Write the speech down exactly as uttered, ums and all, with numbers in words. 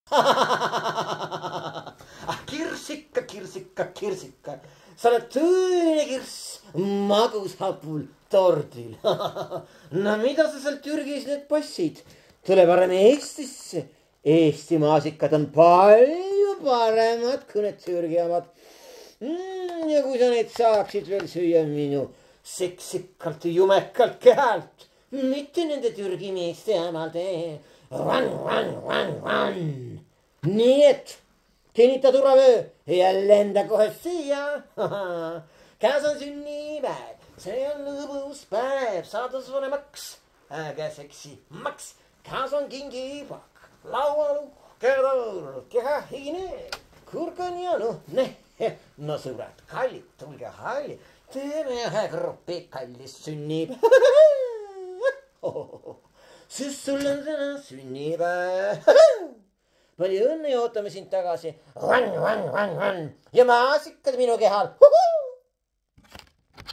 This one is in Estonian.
Kirsika, Kirsika, Kirsika. Sa oled tõeline kirss magushapul tordil. No mida sa seal Türgis nüüd passid? Tule parem Eestisse. Eesti maasikad on palju paremad kui need Türgi omad. Ja kui sa neid saaksid veel süüa minu seksikalt jumekalt kehalt, mitte nende Türgi meeste omade. Van, van, van, van. Nii et kinnita turvavöö ja lenda kohe siia. Käes on sünnipäev, see on lõbus päev, saades vanemaks, äge seksi maks. Käes on kingipak, laual uhkedor, kehahine, kurgan ja nuhne. No sõbrad, kallid, tulge halli, teeme ühe gruppi kallist sünnipäev. Sest sul on täna sünnipäev. Palju õnne ja ootame sind tagasi. Van, van, van, van. Ja maasikad minu kehal.